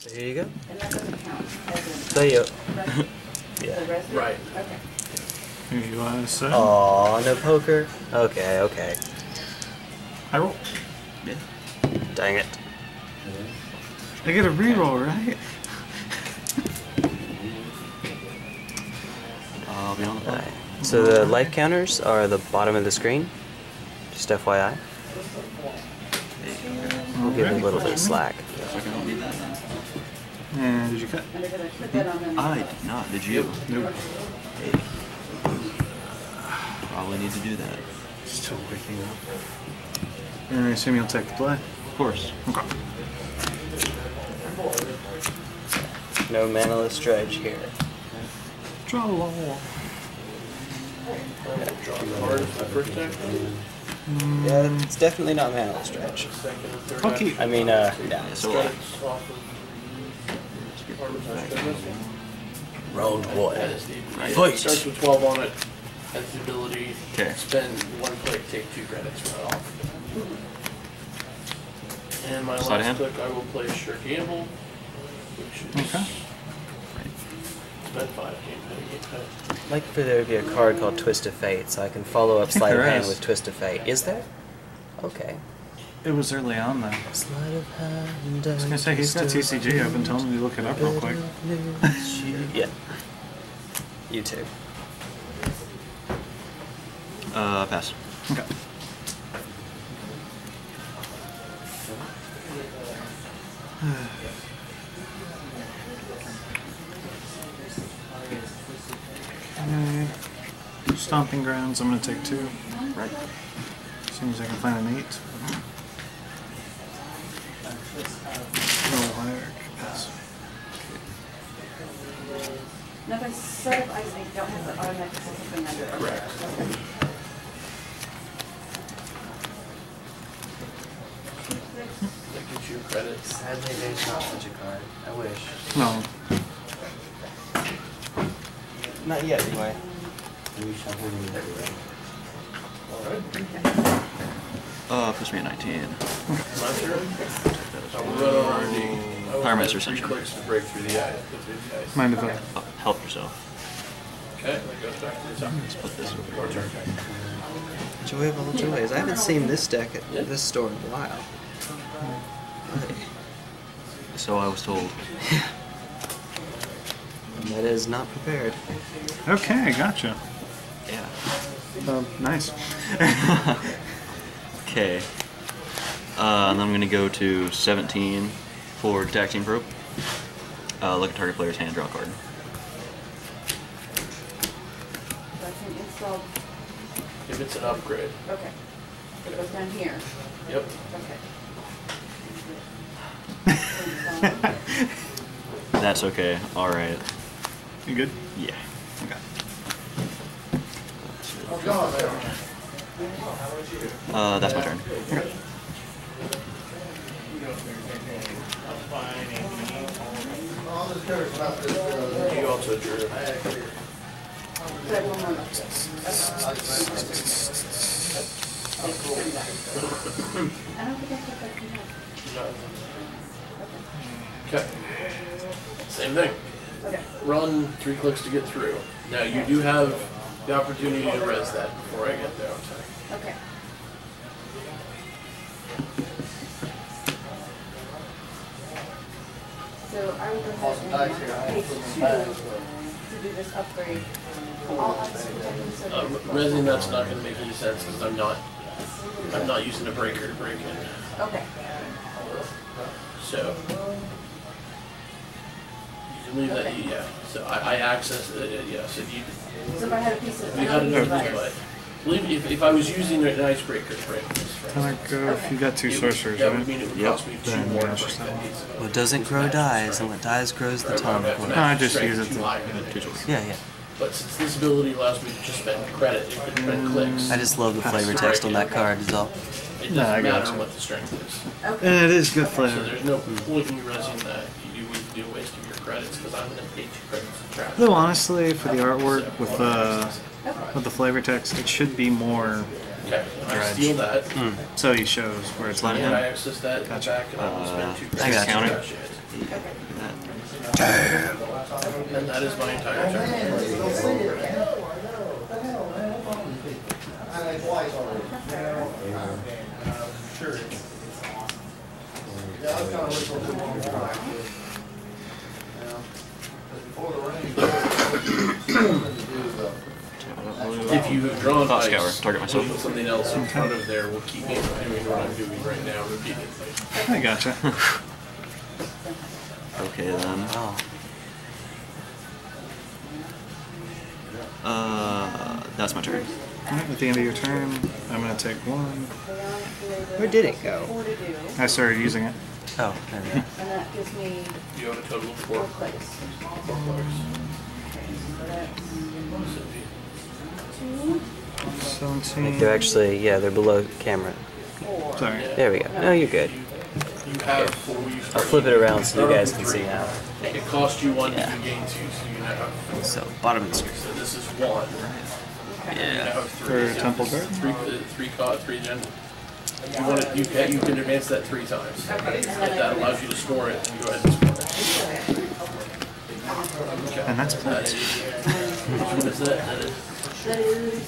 There you go. And that doesn't count. There you go. Yeah. Right. Okay. Here you are, sir. Aw, no poker? Okay, okay. I roll. Yeah. Dang it. I get a reroll, right? I'll be on the Alright. So the life counters are the bottom of the screen. Just FYI. We'll give it a little bit of slack. I don't need that then. And did you cut? And they're going to put that on them. I did not. Did you? Nope. Hey. Probably need to do that. Still waking up. And I assume you'll take the play? Of course. Okay. No manaless dredge here. Draw a wall. Draw a card for the first deck. Yeah, it's definitely not manaless dredge. I'll keep. I mean, yeah. So Round one. right. Fight! Starts with 12 on it, has the ability Okay. to spend 1 click, take 2 credits from it off. And my Slide last hand. click, I will play Sure Gamble, which is Okay. spend 5 game pay. I'd like for there to be a card called Twist of Fate, so I can follow up think Sleight of there Hand is. with Twist of Fate. Is there? Okay. It was early on, though. Sleight of Hand. I was gonna say, he's got TCG. I've been telling him to look it up real quick. Yeah. You too. Pass. Okay. Okay. Stomping Grounds, I'm gonna take 2. Right. As soon as I can find an 8. Roll higher. Pass. Now, if I set up ice, I don't have the automatic system under it. Correct. Okay. That gives you credits. Sadly, there's not such a card. I wish. No. Not yet, anyway. We shall believe that Alright. Puts me at 19. My turn. I will run already. Pyromancer 3 Ascension. clicks to break through the ice. The ice. Mind if I? Help yourself. Okay, that goes back to the top. Let's put this over Your here. turn. Joy of all joys. I haven't seen this deck at this store in a while. So I was told. Meta is not prepared. Okay, gotcha. Yeah. Nice. Okay. And then I'm gonna go to 17 for Tag Team Probe. Look at target player's hand, draw a card. So I can install, If it's an upgrade. okay. It goes down here. Yep. Okay. That's okay. All right. You good? Yeah. Okay. That's my turn. You also drew. So I have one more left. I don't think I put that in. Okay. Same thing. Okay. Run 3 clicks to get through. Now you do have the opportunity to res that before I get there. Okay. So I will go ahead and page 2 to do this upgrade. All ice protecting circuits. Resing that's not going to make any sense because I'm not using a breaker to break in. Okay. So you can leave that. Yeah. So I access it. Yeah. So So if I had a piece of, you had another but believe if I was using an icebreaker to break this, for Can I instance, go if you got 2 sorcerers, that would right? mean it would Yep. cost me 2 Then more to that's break just that that piece. What doesn't grow dies, and what dies grows the tongue. I just use it to- Yeah, yeah. But since this ability allows me to just spend credit, it can spend clicks. I just love the flavor text on that card, is all. It No, I doesn't got matter you. what the strength is. okay. And it is good So flavor. there's no point in you resing that. You would do waste of your credits because I'm going to pay 2 credits to trash. Though honestly, for the artwork with the flavor text, it should be more Okay, I steal that. so he shows where it's like. And I access that in the back and I will spend 2 I credits got to you. trash it. Damn. And that is my entire turn. If you have drawn Thought ice, scour, target myself. putting something else in front of there will keep me from doing what I'm doing right now repeatedly. I gotcha. Okay then. Oh. That's my turn. Alright, at the end of your turn, I'm gonna take one. Where did it go? I started using it. Oh, there we go. And that gives me You own a total of 4 4 clicks. 4 players. So that's 2, 17. They're actually, yeah, they're below camera. 4. Sorry. There we go. Oh, you're good. You have 4. I'll flip it around so you guys can see now. It costs you 1, Yeah. you gain 2, so you now have. So, bottom of the screen. So this is 1. You now Yeah. have 3. For Temple Guard? 3 gen. You want it, you can advance that 3 times. If that allows you to store it, you go ahead and store it. Okay. And that's That plenty. is, which one is that? That is. That is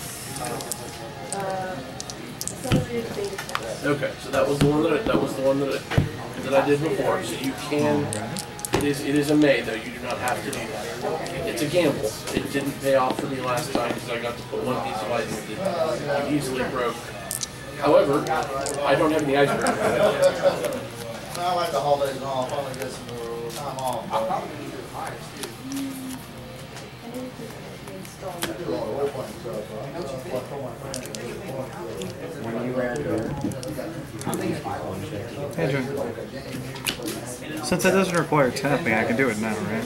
accelerated beta test. Okay, so that was the one that I did before. So you can. It is a May though. You do not have to do that. It's a gamble. It didn't pay off for me last time because I got to put 1 piece of ice that easily broke. However, I don't have any ice break. I like the holidays off. I want to get some time off. Hey, John. Since it doesn't require tapping, I can do it now, right?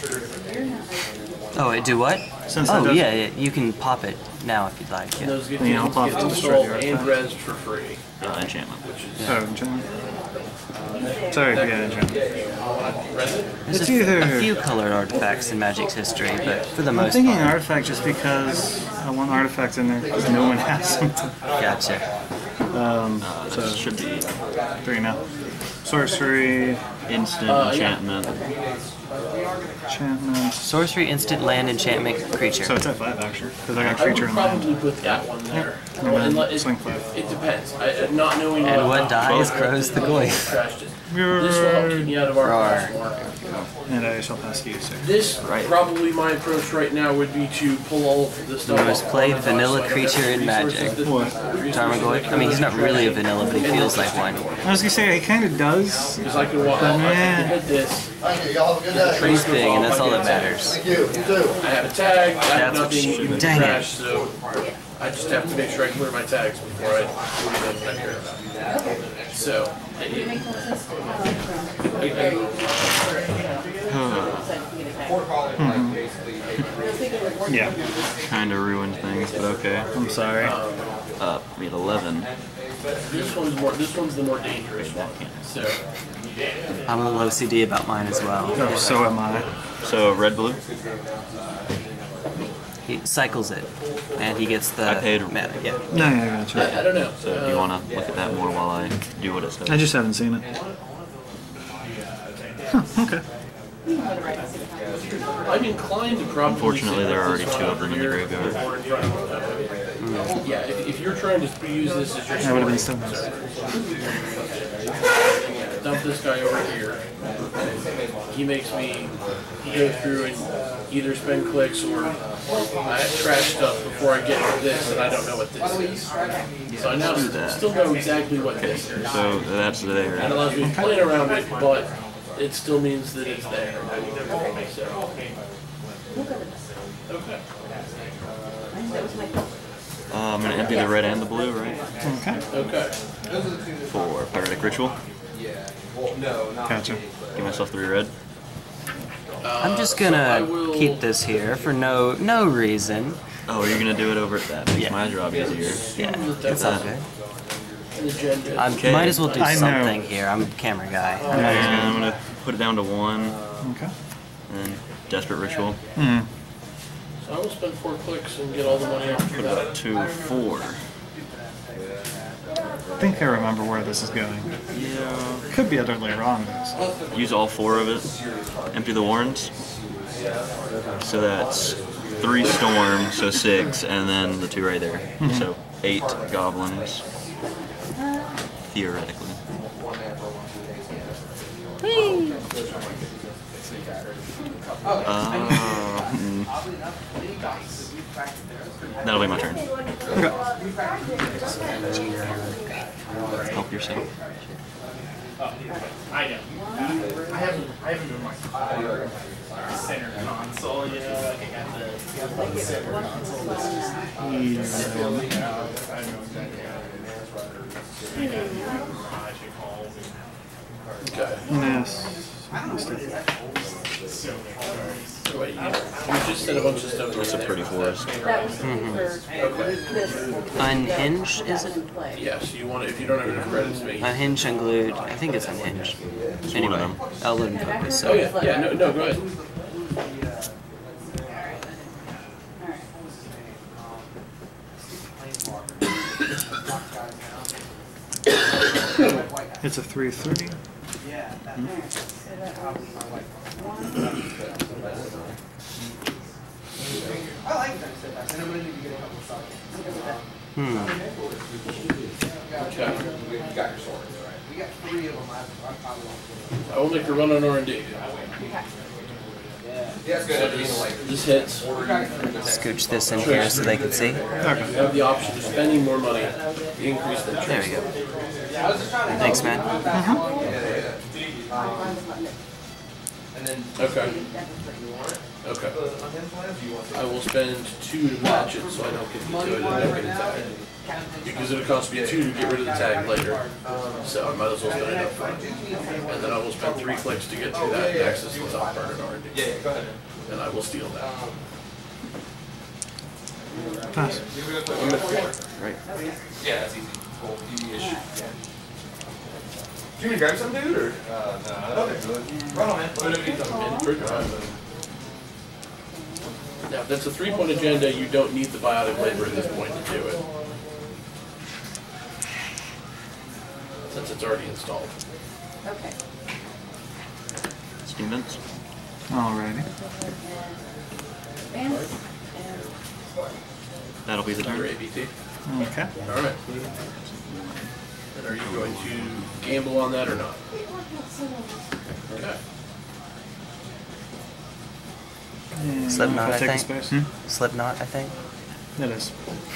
Oh, it do what? Since it Oh, doesn't- yeah, you can pop it now if you'd like. And Yeah. those get, Yeah, I'll pop get it to destroy installed the and artifact. res for free, Enchantment. which is Oh, John. Sorry, yeah, John. res it. There's It's a either- few colored artifacts in Magic's history, but for the I'm most thinking part. artifact just because I want artifacts in there because no one has them. Gotcha. This should be 3 now. Sorcery, instant Yeah. enchantment. enchantment. Sorcery, instant, land, enchantment, creature. So it's at 5 actually, because I got I would creature in land. probably put that one there. And then Unless- swing 5. It depends. Not knowing And what what dies grows the goy. trashed it. This will help keep me out of our Roar. class more. And I shall pass to you, sir. This Right. probably my approach right now would be to pull all of the stuff. Most off played the box vanilla so I don't have creature in the Magic. resources that- What? Tarmogoyf? I mean, he's not really a vanilla, but he feels like one. I was gonna say, he kind of does. Because I can walk off, I can hit this. Thank you. Y'all have a good day. He's big, and that's all that matters. Thank you. You too. I have a tag, I have That's what nothing, should you be. can Dang it. trash, so I just have to make sure I clear my tags before I do anything I care about. So, Yeah, Kind of ruined things, but okay. I'm sorry. We had 11. this one's the more dangerous one. So, I'm a little OCD about mine as well. Oh, so am I. So red blue. He cycles it, and he gets the I paid- mana. Yeah. No, yeah, I gotcha. I don't know. So if you want to look at that more while I do what it says. I just haven't seen it. Huh, okay. I'm inclined to probably. Unfortunately, say there are this already 2 of them in the here graveyard. or in front of them. Yeah, if you're trying to use this as your That would have story, been so nice. dump this guy over here. He makes me go through and either spend clicks or I trash stuff before I get to this, and I don't know what this is. So I now do that. still know exactly what this is. So that's there. It allows me to play around it, but it still means that it's there. So, okay. I'm going to empty the red and the blue, right? Okay. Okay. For Pyrotic Ritual. Gotcha. Give myself 3 red. I'm just So I gonna will- keep this here for no reason. Oh, you're going to do it over at that. Makes Yeah. my job easier. Yeah, it's all good. An agenda. I Okay. might as well do I know. something here. I'm a camera guy. And I'm going to put it down to 1. Okay. And then Desperate Ritual. So I will spend 4 clicks and get all the money after Put it that. up to 4. think I remember where this is going. Yeah. Could be utterly wrong. Use all 4 of it. Empty the warrens. So that's 3 storm, so 6, and then the 2 right there. So 8 goblins. Theoretically. That'll be my turn. Help yourself. I know. I haven't done my center console yet. Like I got the center console. I know exactly how it is. Garage at home. Okay. Yes. So many cards. So wait, you just said a bunch of stuff. It's a pretty forest. That was for this. Unhinged, is it? Yes, you want it if you don't have enough credits, maybe. Unhinged, unglued. I think it's unhinged. It's Anyway, one of them. I'll let him focus. So. Oh yeah, yeah. No, go ahead. It's a 3/30. Okay. I will make a run on R&D. This hits. Scooch this in here so they can see. You have the option of spending more money, increase the There we interest. go. Thanks, man. Okay. Okay. I will spend 2 to match it so I don't get the tag. Because it'll cost me 2 to get rid of the tag later. So I might as well spend it up front. And then I will spend 3 clicks to get through that and access the top part of R&D. Yeah, go ahead. And I will steal that. Pass. I'm at 4. Right. Yeah, that's easy. Cool. Easy-ish. Do you want to grab some, dude, or? No, okay. Run on, man. Now, if that's a 3-point agenda, you don't need the biotic labor at this point to do it. Since it's already installed. Okay. Steam vents. Alrighty. And That'll be the Your turn. ABT. Okay. Alright. And are you going to gamble on that or not? Okay. Slipknot, I'll I take a think. space. Slipknot, I think. It is.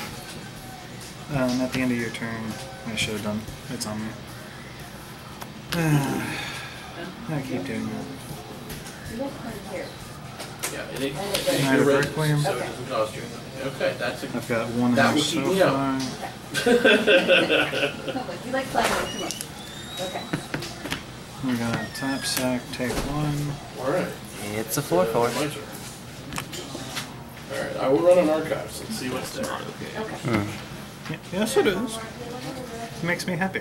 At the end of your turn, I should have done. It's on me. I keep doing that. Yeah, and it, Night you're of ready, Requiem. so it doesn't cost you anything. Okay, that's a... I've got 1 That more will so keep me far. out. you like playing way too much. Okay. We're gonna tap sack, take 1. Alright. It's a 4/4. My turn. Alright, I will run an archives and see what's there. Okay. Yes, it is. It makes me happy.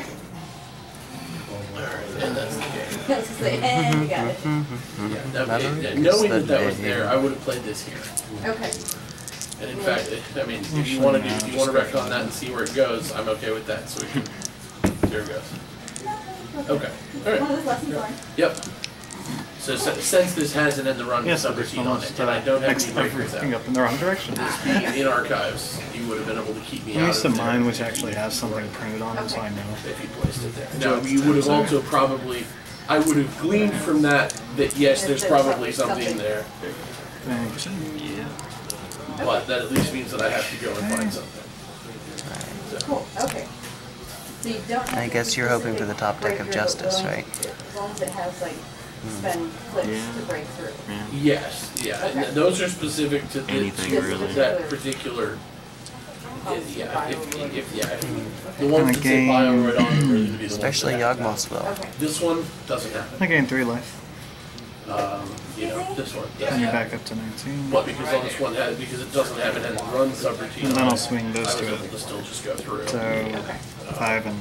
Alright, and that's the game. That's just like, and you got it. Knowing that that was there, I would have played this here. Okay. And in fact, I mean, if you want to retcon that and see where it goes, I'm okay with that. So we can. There it goes. Okay. All right. One of those lessons learned. Yep. So since this has an end the run Yes, but subroutine on almost it, and I don't have any breakers everything out, up in the wrong direction. in archives, you would have been able to keep me I'm out used to of there mine, which actually has something printed on it, so I know. if you placed it there. Now, you would have also probably, I would have gleaned from that yes, there's probably something there, Thanks. Yeah. but that at least means that I have to go and find something. Cool. Okay. So you don't have I guess you're hoping for the top deck of Justice, right? As long as it has like spend clicks to break through. Yes, yeah, and those are specific to Anything, to really. that particular. Yeah, if the ones that say game. bio right on are really to be the ones Especially that have Yawgmoth's will. Okay. This one doesn't have I gain 3 life. this one And doesn't you're have. back up to 19. But because on this one has, because it doesn't have an end run subroutine. And then on I'll it, swing those I was two. able to still just go through. So, 5 and...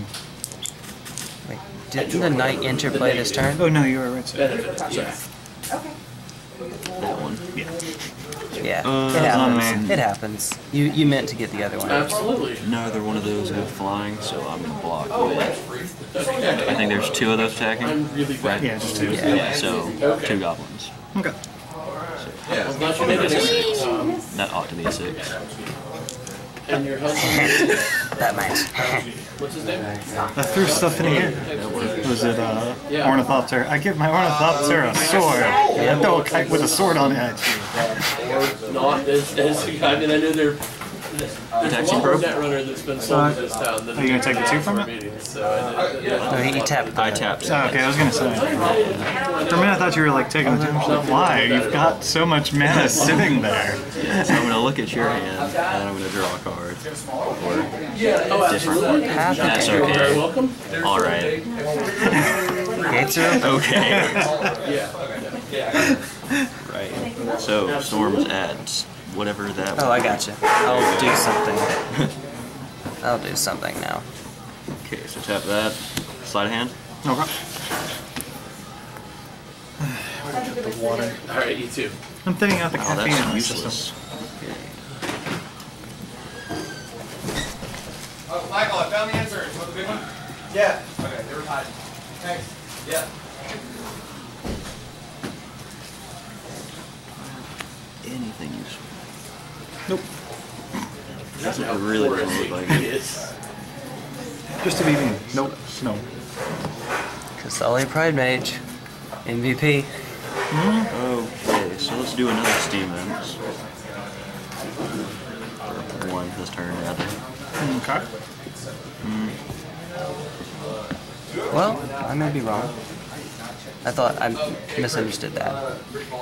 Wait, didn't the knight interplay this turn? Oh no, you were right. Sir. Benefit, yeah. Okay. That one. Yeah. Yeah, Uh, it happens. man. It happens. You meant to get the other one. Absolutely. Neither one of those go flying, so I'm gonna block with. I Okay. think there's 2 of those attacking. I'm really bad. Yeah, just 2. Yeah. So 2 goblins. Okay. I'm glad you made it a 6. That ought to be a 6. And your husband, That match. what's his name? I threw stuff in the air. Was it Yeah. Ornithopter? I give my Ornithopter a sword. I throw a kite with a sword on it at you. Not as I mean, I know there's Taxi one probe? Netrunner that's been sold in this town. That Are you gonna take the 2 from it? meetings, so I know No, he tapped. I tapped. Oh, okay, I was gonna say. For a minute, I thought you were like taking the 2. I was like, why? You've got so much mana sitting there. So I'm gonna look at your hand, and then I'm gonna draw a card. Oh, absolutely. Half That's the You're okay. very welcome. Alright. gates are open. Okay. Yeah. Right. So, Storms adds whatever that Oh, I got you. I'll do something. I'll do something now. Okay, so tap that. Slide a hand. Okay. All right, you too. I'm thinning out the Oh, caffeine in that's my system. useless. Oh, Michael, I found the answer. You want the big one? Yeah. Okay, they were hiding. Thanks. Yeah. Anything useful. Nope. Doesn't really look like it. Yes. Just to be mean. Nope. No. Castalia Pride Mage. MVP. Okay, so let's do another Steam Imps. Or one this turn, rather. Okay. Well, I may be wrong. I thought I misunderstood that.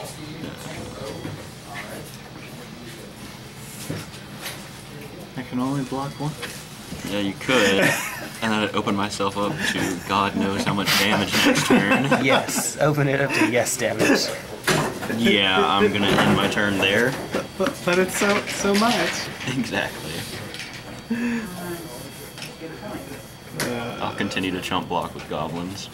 I can only block 1. Yeah, you could. And then I'd open myself up to God knows how much damage next turn. Yes. Open it up to yes damage. Yeah, I'm gonna end my turn there. But it's so much. Exactly. I'll continue to chump block with goblins.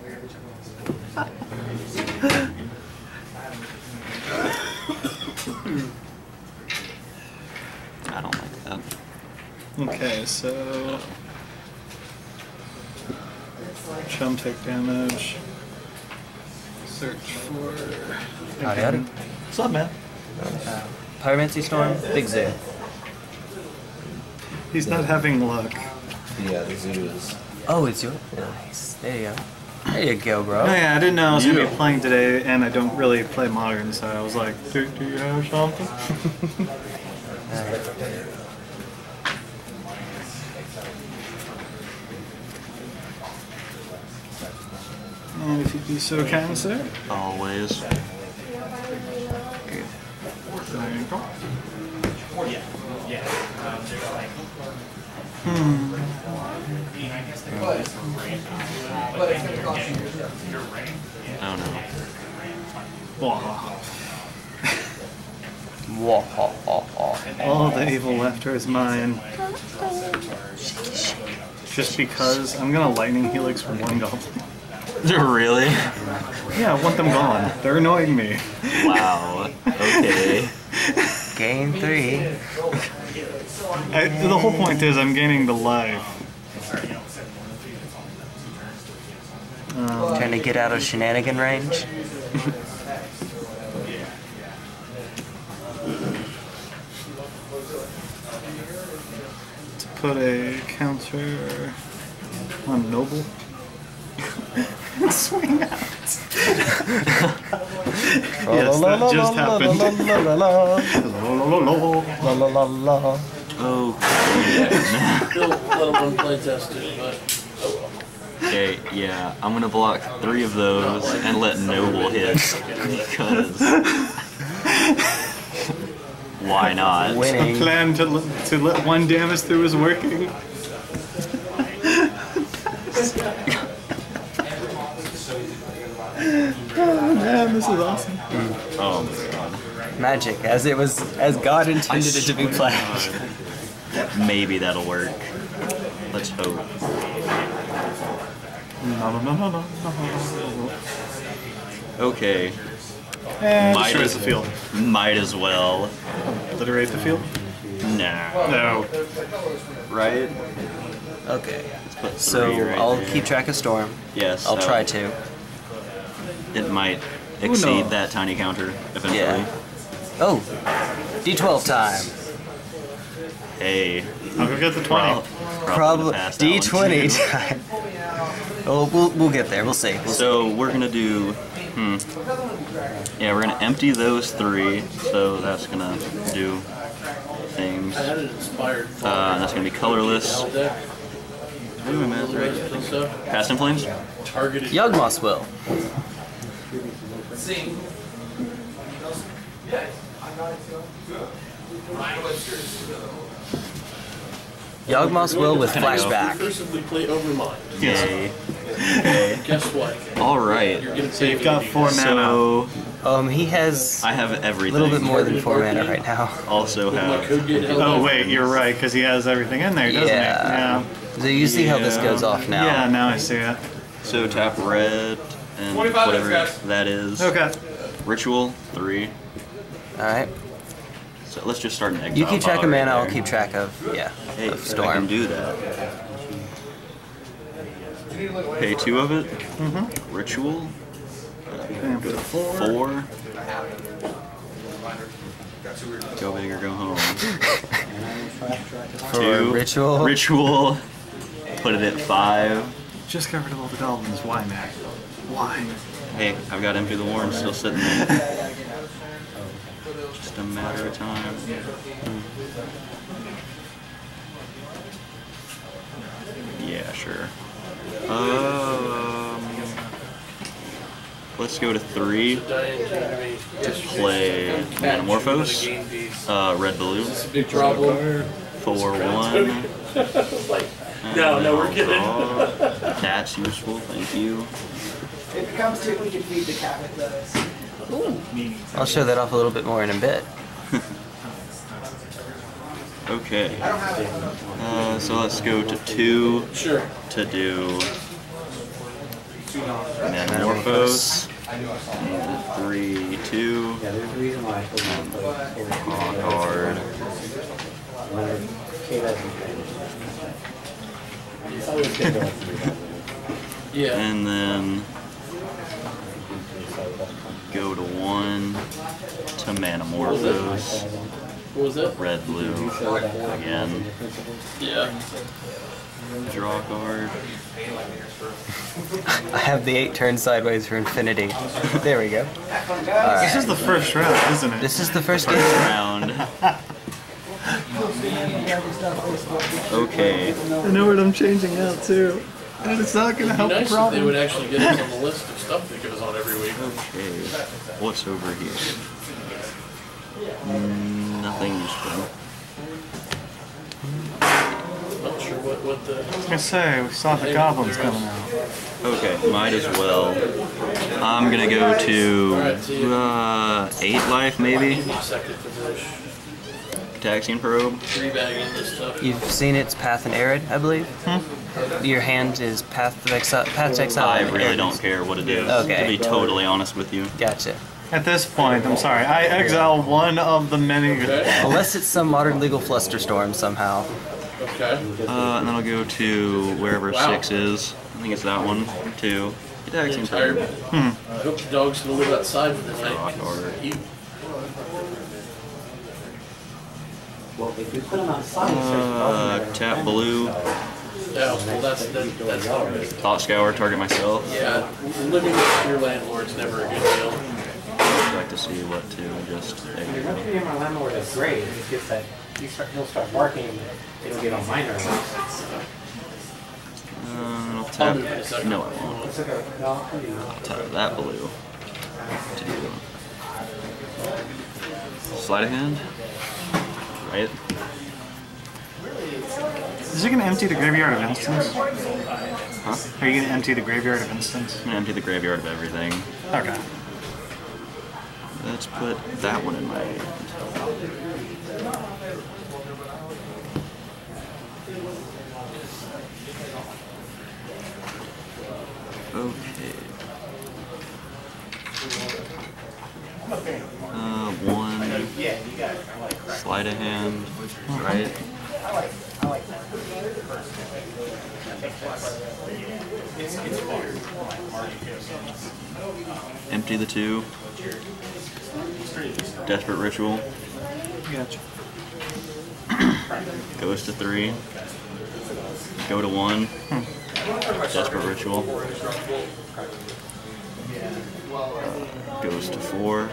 I don't like that. Okay, so chum take damage. Search for. Howdy, howdy. What's up, man? Pyromancer Storm, Big Zoo. He's not having luck. Yeah, the zoo is. Oh, it's yours. Nice. There you go. There you go, bro. Oh yeah, I didn't know I was gonna Yeah. be playing today, and I don't really play modern, so I was like, do you have something? And if you'd be so kind, sir. Always. There you go. I don't know. All the evil laughter is mine. Just because I'm gonna lightning helix for 1 goblin. Really? Yeah, I want them gone. They're annoying me. Wow. Okay. Gain 3. The whole point is I'm gaining the life. Trying to get out of shenanigan range. To put a counter on Noble. Swing out. Yes, that just happened. Okay. Still let one play test it, but Okay, yeah. I'm gonna block 3 of those and let Noble hit. Because... why not? Winning. Plan to let 1 damage through is working. Oh man, this is awesome. Oh my god. Magic, as God intended it to be played. Maybe that'll work. Let's hope. No. Okay. And Might destroys as- the field. Might as well. Obliterate the field? No. No. Right? Okay. Let's put So 3 right I'll there. keep track of storm. Yes. I'll that try would- to. It might exceed knows? that tiny counter eventually. Yeah. Oh, D12 time. Hey. I'll go get the 20. Probably past that one, D20 too. time. Oh, we'll get there. We'll see. So we're gonna do. Yeah, we're gonna empty those 3. So that's gonna do things. I had an inspired And that's gonna be colorless. deck. Ooh, I'm at the right. And stuff. Past in Flames. Targeted. Yawgmoth's Will. Yawgmoth's Will with Can I go? flashback. Recursively play Overmind. Yay. Okay. Guess what? All right. You're gonna So you've got 4 mana. So He has I have a everything. little bit more than 4 mana right now. Also My have. code get held Oh up. wait, you're right, because he has everything in there, doesn't Yeah. he? So you see how this Yeah. goes off now. Yeah, now I see it. So tap red and 25 whatever minutes, guys. that is. Okay. Ritual 3. All right. So let's just start an exile. You keep track of pile right mana. I'll there. keep track of Hey, of I can storm. do that. Pay 2 of it. Ritual. And put a 4. 4. Go big or go home. For 2. ritual. Ritual. Put it at 5. Just got rid of all the goblins. Why, Matt? Why? Hey, I've got Empty the Warren still sitting there. Just a matter of time. Yeah, sure. Let's go to 3 Diane came to me to yesterday. play Metamorphose. Red blue. It's a big problem. 4/1. Like, no, we're kidding. That's useful, thank you. If it comes to it, we can feed the cat with those. I'll show that off a little bit more in a bit. Okay. So let's go to 2 Sure. to do Metamorphose. And 3, 2. Yeah, there's a reason why I told you to play Draw card. Kate doesn't play. It's always good to have to Yeah. And then go to 1 to Metamorphose. What was that? Red, blue. Again. Yeah. Draw card. I have the 8 turn sideways for infinity. There we go. This is the first round, isn't it? This is the first game. Round. Okay. I know what I'm changing out too. And it's not going to help It'd be the nice if they would problem. actually get us on the list of stuff that goes on every week. Okay. What's over here? Nothing useful. Not sure what the. I was going to say, we saw the goblins coming out. Okay, might as well. I'm gonna go to 8 life maybe. Second finish. Taxian probe. Rebagging this stuff. You've seen its Path and Arid, I believe. Your hand is Path to Exile. Path to Exile. I and really Arid. don't care what it is. Okay. To be totally honest with you. Gotcha. At this point, I'm sorry, I exile one of the many. Okay. Unless it's some modern legal flusterstorm somehow. Okay. And then I'll go to wherever Wow. 6 is. I think it's that one. 2. Taxian Tired. probe. I hope the dog's gonna live outside for the Draw night. card. You. Well, if we put them outside, it starts bugging Tap blue. Yeah, well that's not good. Thought scour. Target myself. Yeah, living with your landlord's never a good deal. I'd like to see what to just. There you You're go. not treating my landlord as great. It's just that he'll start barking. It'll get on my nerves. I'll I'll tap. move in a second. No, I won't. It's okay. No, I can do that. Tap that blue. To do. Sleight of hand. Right. Is he going to empty the graveyard of instants? Huh? Are you going to empty the graveyard of instants? I'm gonna empty the graveyard of everything. Okay. Let's put that one in my hand. Okay. 1. Sleight of hand. Right. Empty the 2. Desperate Ritual. Gotcha. Goes to 3. Go to 1. Desperate Ritual. Goes to 4.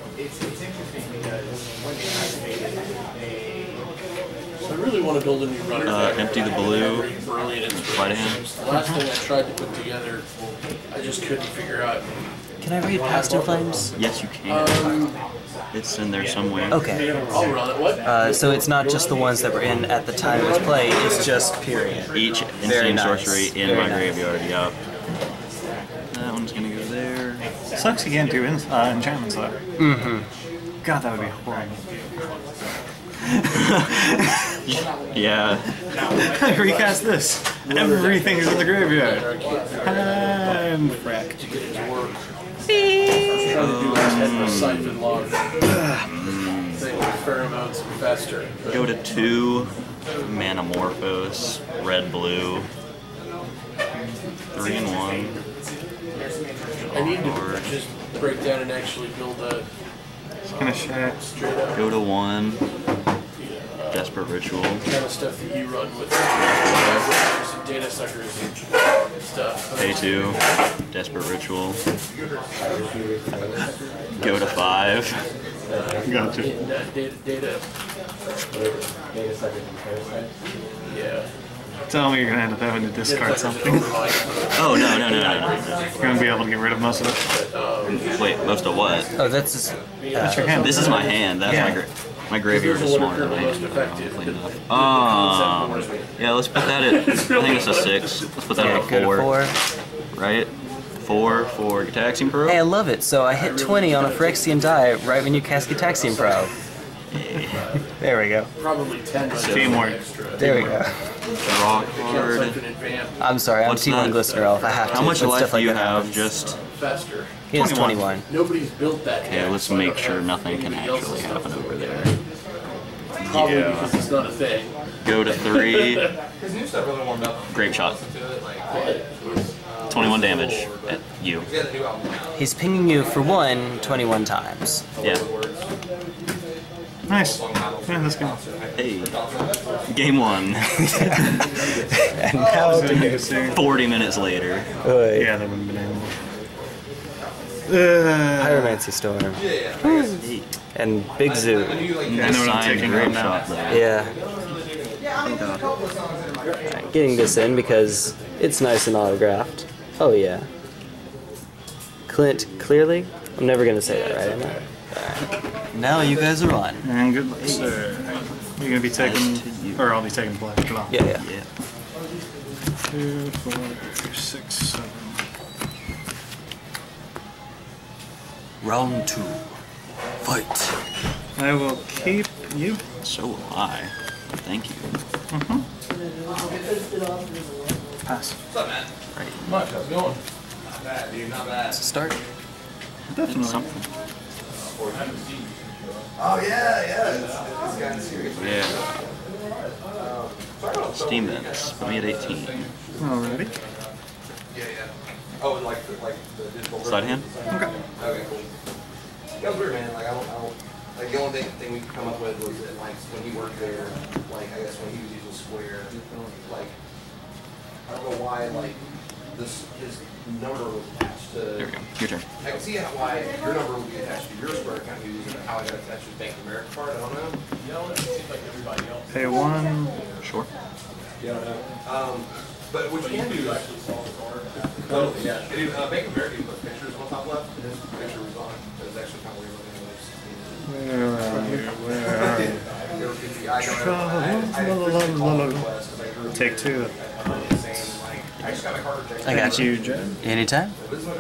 So I really want to build a new runner. Empty the blue. Brilliant. Sleight of hand. The last thing I tried to put together, I just couldn't figure out. Can I read Past in Flames? Yes, you can. It's in there somewhere. Okay. I'll run it. What? So it's not just the ones that were in at the time it was played, it's just period. Each Very insane nice. sorcery in Very my nice. graveyard, yup. That one's gonna go there. Sucks you can't do enchantments though. Mm-hmm. God, that would be horrible. Yeah. Recast this. Everything is in the graveyard. And frack. To get it to work. Trying to do a siphon log thing with pheromones and fester. Go to 2. Manamorphose. Red, blue. 3 and 1. I need to just break down and actually build a Gonna check. straight up Go to 1. Desperate Ritual. kind of stuff that you run with and data suckers and stuff. Pay 2. Desperate Ritual. Go to 5. Gotcha. Data. Yeah. Tell me you're gonna end up having to discard something. Oh, no. You're gonna be able to get rid of most of it. Wait, most of what? Oh, that's just, That's your hand. This is my hand. That's Yeah. my graveyard is smaller than my hand. Yeah, let's put that at, I think it's a 6. Let's put that yeah, at a go to 4. 4. Right? 4 for Gitaxian Probe. Hey, I love it. So I hit 20 on a Phyrexian die right when you cast Gitaxian Probe. There we go. Probably 10 Teamwork. extra. There we go. Draw card. I'm sorry, I'm What's T1 that? Glistener Elf. I have to. How much when life stuff do like you that have? happens. Just Fester. He has 21. Nobody's built that okay. yet, Let's so I make don't sure have nothing can anybody else's actually happen stuff. over there. Probably Yeah. because it's not a thing. Go to 3. His new stuff really warmed up. Grape shot. To it, like, 21 damage at you. he had a new album. He's pinging you for 21 times. Yeah. Nice. Yeah, that's good. Hey. Game 1. And now So you can see. 40 minutes later. Yeah, that wouldn't have been able. Pyromancer Storm. And Big Zoo. I know what I'm taking Grape right now. shot though. Yeah. Getting this in because it's nice and autographed. Oh yeah. Clint, clearly? I'm never gonna say that, right? Am I? Now you guys are on. And good luck, sir. You're gonna be taking, or I'll be taking black draw. Yeah, yeah. 2, 4, 6, 7. Round 2. Fight. I will keep you. So will I. Thank you. Pass. What's up, man? Right. Much, how's it going? Not bad, dude, not bad. Start. Definitely. Something. Oh, yeah, it's gotten serious. Yeah. Steam vents. Put me at 18. Alrighty. Yeah. Oh, and like the digital Side hand? Okay. Okay, cool. That was weird, man. Like, I don't, like, the only thing we could come up with was that, like, when he worked there, like, I guess when he was using Square, like, I don't know why, like, his number was attached to. There we go. Your turn. I can see why your number would be attached to your Square account you're using, but how I got attached to Bank of America card, I don't know. Pay 1. Sure. Yeah, I don't know. But what you can do is. Yeah. Bank of America, you put pictures on top left, and his picture was on. It was actually kind of weird looking. Where are you? Take 2. I got you. Anytime.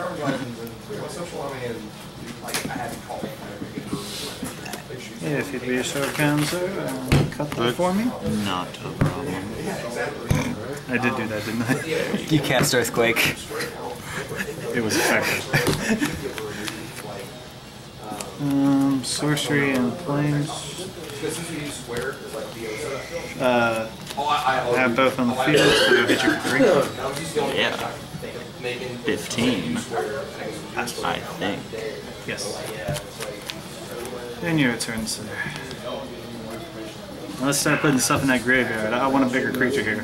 If you'd be so kind, sir, cut that for me. Not a problem. I did do that, didn't I? You cast Earthquake. It was effective. Sorcery and planes. Because since we use square, it's like the I have both on the field, so go hit your 3. Yeah. 15. I think. Yes. And your turn, sir. Now let's start putting stuff in that graveyard. I want a bigger creature here.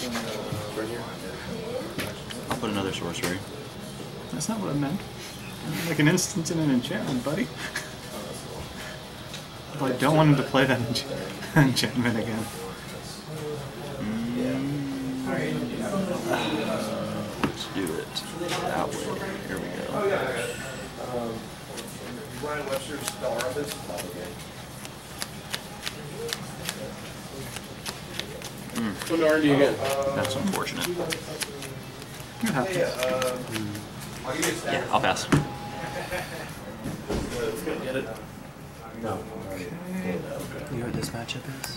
I'll put another sorcery. That's not what I meant. Like an instant and an enchantment, buddy. I don't want him to play that enchantment again. Let's do it that way. Here we go. Brian Webster's Star Hobbies. What card do you get? That's unfortunate. It happens. Yeah, I'll pass. Get it? No. You know what this matchup is?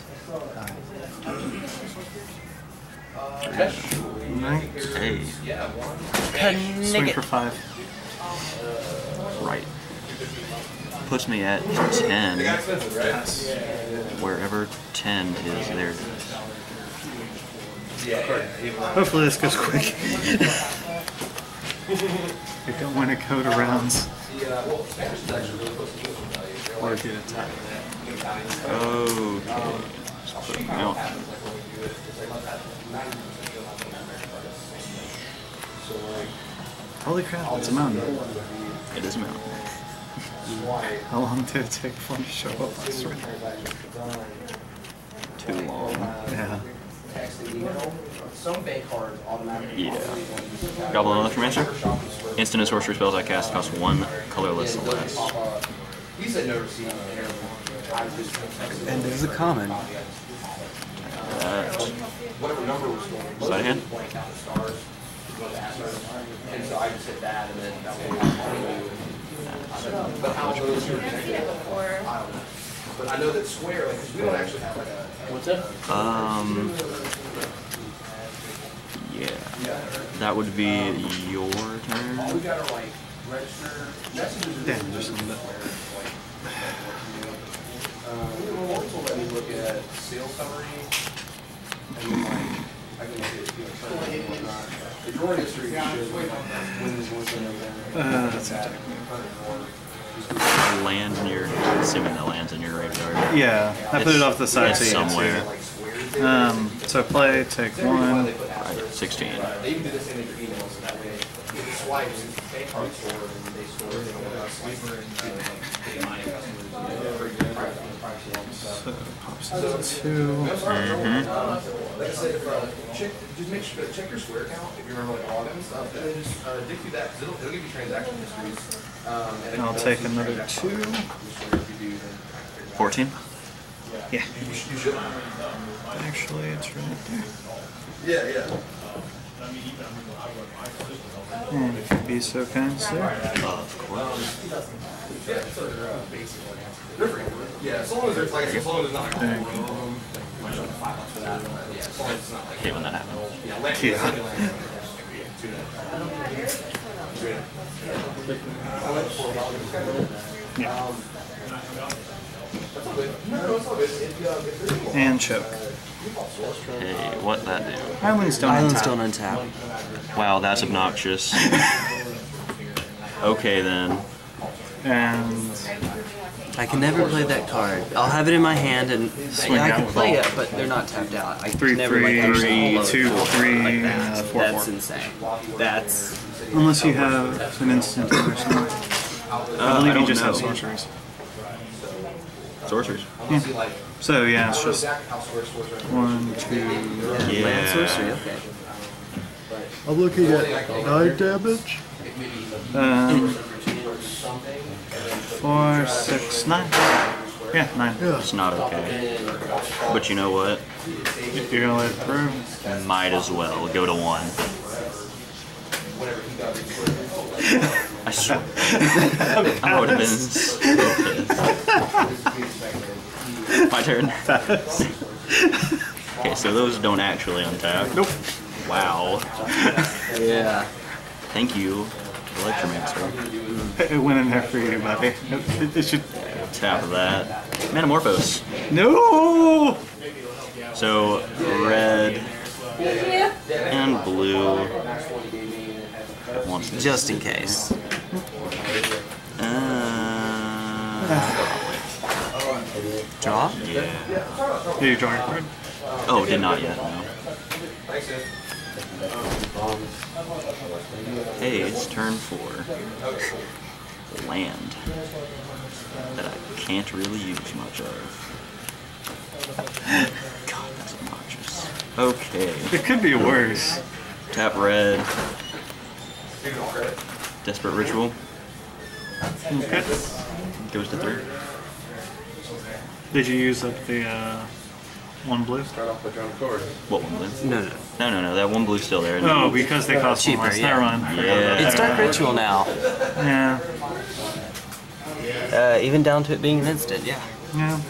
Hey, Swing for 5. right. Puts me at 10. Yes. Wherever 10 is, there it is. Hopefully this goes quick. I don't want to go to rounds. Or get attacked. Okay. Just put them out. Holy crap, it's a mountain. It is a mountain. How long did it take for him to show up last round? Too long. Yeah. Yeah. Goblin Electromancer. Instant and sorcery spells I cast cost 1 colorless less. He said no receipt. And there's a common. Whatever number was going. Side hand? And so I just hit that, and then that was but how much was your But I know that square, like, because we don't actually have like a. What's that? Yeah. That would be your turn. We gotta like register messages. Damn, just a little bit. We'll also let me look at sales summary, and then like I can look at trends and whatnot. The drawing history shows like wins and everything. That's attack. Land in your, assuming that lands in your graveyard. Yeah, I put it off the side It's so you can see somewhere. it. So play, take 1. Right, 16. They even do this in their emails, so that way it swipes they card store and they store it in a swiper and So pops out 2. like I said, just make sure check your square count if you remember like login and stuff, and then just dig through that because it'll give you transaction histories. And I'll take another 2. 14? Yeah. You should. Actually, it's right there. Yeah. And if you'd be so kind, sir. Of course. Yeah, as long as there's like as long as it's not like Thank you. Hate when that happens. Yeah. And choke. Hey, what that do? Islands don't Islands untap. don't untap. Wow, that's obnoxious. Okay then. And I can never play that card. I'll have it in my hand and yeah, I out can with play all. it, but they're not tapped out. I 3, never like 3, actually load 2, full 3, like that. 4, That's 4. insane. That's Unless you have an instant or something. I believe you just have sorceries. Sorcerers. Yeah. So yeah, it's just 1, 2. Yeah. land sorcery. Okay. I'm looking at 9 damage. 4, 6, 9. Yeah, 9. It's not okay. But you know what? You're gonna let it through. Might as well go to 1. I swear. I would have been so pissed. My turn. Okay, so those don't actually untap. Nope. Wow. Yeah. Thank you. Electromancer. It went in there for you, buddy. It should. Tap of that. Manamorphose. No! So red and blue. Wants this. Just in case. Draw? Yeah. Did you draw your card? Oh, did not yet, no. Hey, it's turn 4. Land. That I can't really use much of. God, that's obnoxious. Okay. It could be worse. Tap red. Desperate Ritual. Okay. Goes to 3. Did you use up the one blue? Start off by drawing a card. What one blue? No. No, that one blue's still there. Oh, because they cost Cheaper, one less. yeah. Never mind. Yeah. It's Dark Ritual now. Yeah. Even down to it being an instant, yeah. Yeah.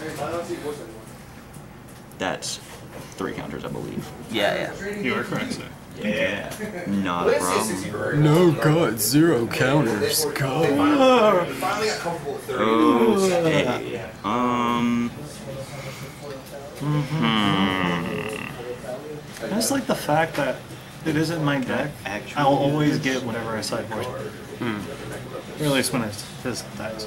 That's 3 counters, I believe. Yeah. You are correct, sir. Yeah. Not a problem. No, God, 0 counters. Go. Finally got comfortable with 30. Okay. I just like the fact that it isn't my deck. I'll always get whatever I sideboard. Or at least when it's his dice.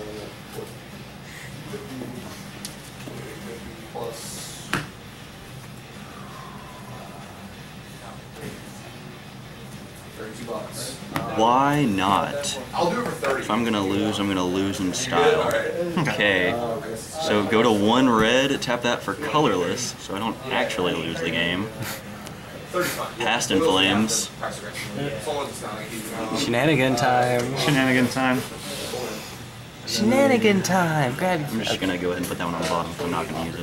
Why not? I'll do it for 30. If I'm gonna lose in style. Okay. So go to 1 red, tap that for colorless, so I don't actually lose the game. Past in Flames. Shenanigan time. Shenanigan time. Shenanigan time. Grab. I'm just gonna go ahead and put that one on the bottom, so I'm not gonna use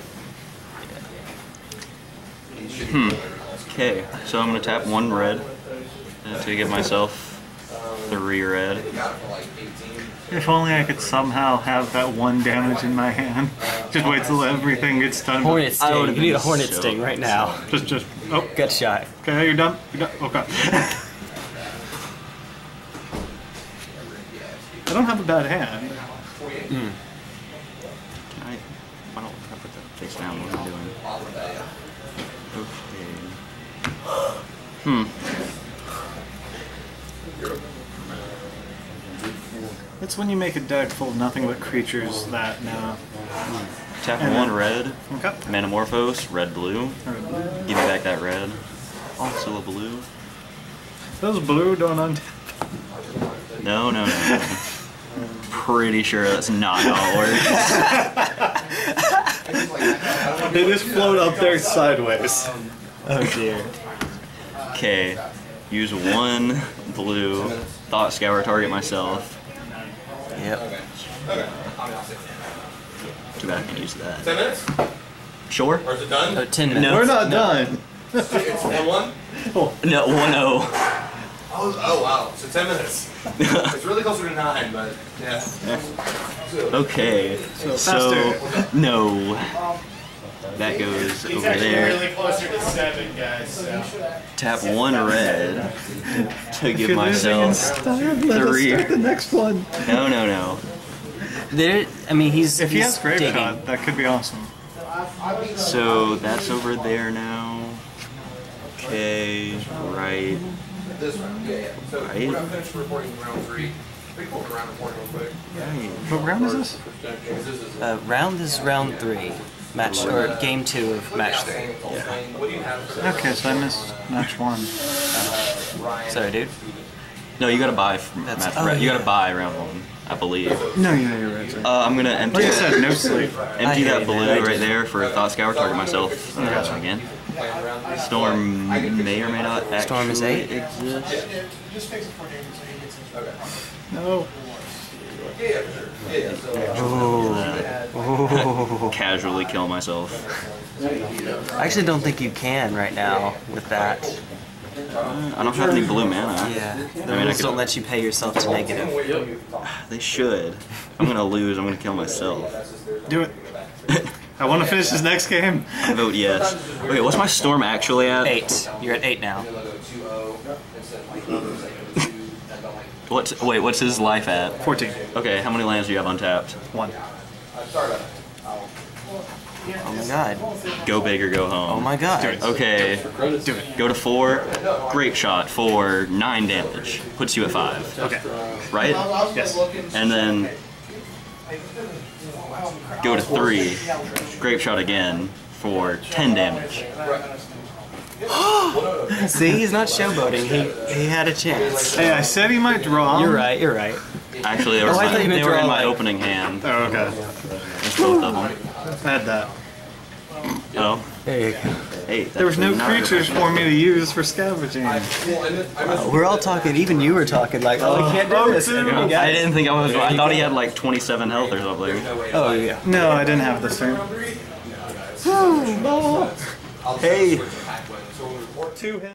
it. Okay, so I'm gonna tap 1 red to give myself 3 red. If only I could somehow have that 1 damage in my hand. Just wait till everything gets done. Hornet Sting. You need a Hornet so Sting right now. Just, oh. Gut shot. Okay, you're done? You're done? Okay. I don't have a bad hand. Can I, why don't I put that face down what I'm doing? Okay. It's when you make a deck full of nothing but creatures that now. Tap 1 red. Okay. Manamorphose, red blue. Give me back that red. Also a blue. Those blue don't untap. No. Pretty sure that's not how it works. They just float up there sideways. Oh dear. Okay. Use 1 blue. Thought Scour, target myself. Yep. Too bad I can't use that. 10 minutes? Sure? Or is it done? 10 minutes. No. We're not done. It's 1-1? No, 1-0. Oh, wow. So 10 minutes. It's really closer to 9, but yeah. Okay. So no. That goes over there. Really closer to 7, guys. So. Tap 1 red to give You're myself 3. Start the next one. No. There. I mean, he's. If he he's has Grave digging. Shot, that could be awesome. So that's over there now. Okay, right. This round, yeah. So Right. we're gonna finish recording round 3. We can pull the round reporting real quick. What round is this? Round is round 3. Match or game 2 of match 3. What do you have for Okay, so I missed match 1. Sorry, dude. No, you gotta buy. You gotta buy round 1, I believe. No, yeah, you're right. Sorry. I'm gonna empty. Like I said, no sleep. Empty I that hate blue that. right there for a Thought Scour, target myself again. Storm may or may not actually Storm is 8? exist. No. Casually kill myself. I actually don't think you can right now with that. I don't have any blue mana. Yeah. The I mean, I rules could- don't let you pay yourself to negative. They should. I'm gonna lose. I'm gonna kill myself. Do it. I want to finish this next game. I vote yes. Wait, what's my storm actually at? 8. You're at 8 now. What's his life at? 14. Okay, how many lands do you have untapped? 1. Oh my god. Go big or go home. Oh my god. Okay, Do it. go to 4. Grape shot for 9 damage. Puts you at 5. Okay. Right? Yes. And then go to 3. Grape shot again for 10 damage. See, he's not showboating. He had a chance. Hey, I said he might draw. You're right. You're right. Actually, they were, Oh, I thought you meant they were in draw, my like- opening hand. Oh, okay. It's both of them. I had that. Oh. There you go. Hey, There was no creatures for me to use for scavenging. We're all talking. Even you were talking like, oh, I can't do this. And you got I it. didn't think I was. I thought he had like 27 health or something. Oh yeah. No, I didn't have this turn. Hey. 2 hits.